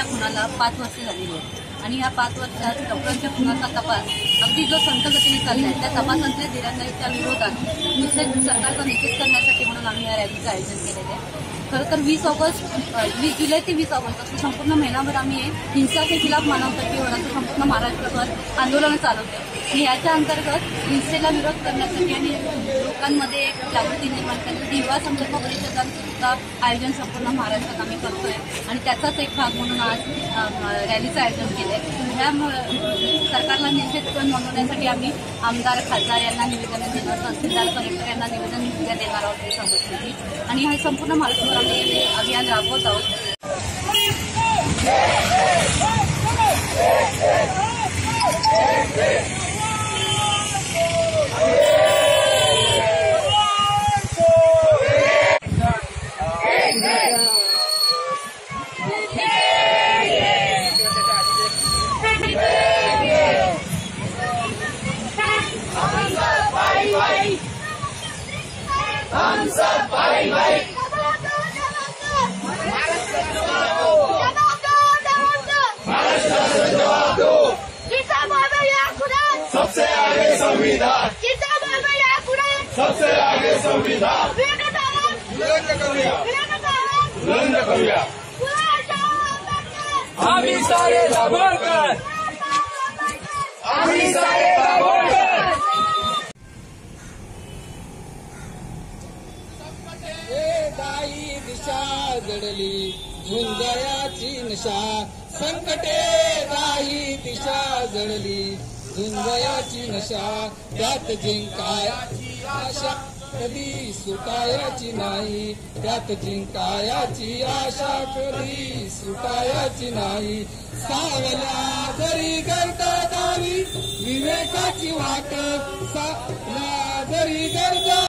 डॉक्टरांच्या खुनाला 5 वर्षे झालेली आहेत आणि या 5 वर्षात डॉक्टरांच्या खुनाचा तपास अगदी जो संतगतीने चालला आहे त्या तपासांच्या दिरंगाईच्या विरोधात सरकारचा निषेध करण्यासाठी म्हणून आम्ही या रॅलीचं आयोजन केलेलं आहे। खरं तर 20 जुलै ते 20 ऑगस्ट असं संपूर्ण महिनाभर आम्ही हिंसा के खिलाफ मानव तडफीवर असं संपूर्ण महाराष्ट्रभर आंदोलनं चालवतो आणि याच्या अंतर्गत हिंसेला विरोध करण्यासाठी आणि लोकांमध्ये एक जागृती निर्माण करण्यासाठी युवा संकल्प परिषदांचं सुद्धा आयोजन संपूर्ण महाराष्ट्रात आम्ही करतोय आणि त्याचाच एक भाग म्हणून आज रॅलीचं आयोजन केलंय। ह्या सरकारला निषेध नोंदवण्यासाठी आम्ही आमदार खासदार यांना निवेदन देणार, तहसीलदार कलेक्टर यांना निवेदन देणार आहोत संघटनेची आणि हा संपूर्ण महाराष्ट्रात आम्ही हे अभियान राबवत आहोत। हम सब भाई भाई जवाब दो सबसे आगे संविधान, सबसे आगे संविधान बुलंद करूया आम्ही सारे दाभोळकर, आम्ही सारे दाभोळकर। दाई दिशा जडली झुंजायाची नशा, संकटे दाई दिशा जडली झुंजायाची नशा, त्यात जिंकायाची आशा कधी सुटायाची नाही, त्यात जिंकायाची आशा कधी सुटायाची नाही। सावल्या जरी गर्द दारी विवेकाची वाट, सावल्या जरी गर्द